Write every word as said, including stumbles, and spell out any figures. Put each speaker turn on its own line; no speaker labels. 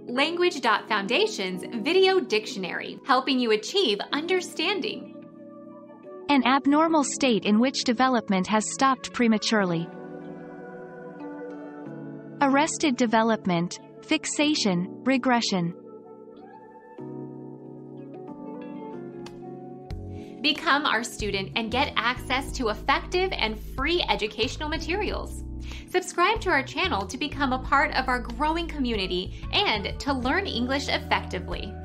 Language.Foundation's Video Dictionary, helping you achieve understanding.
An abnormal state in which development has stopped prematurely. Arrested development, fixation, regression.
Become our student and get access to effective and free educational materials. Subscribe to our channel to become a part of our growing community and to learn English effectively.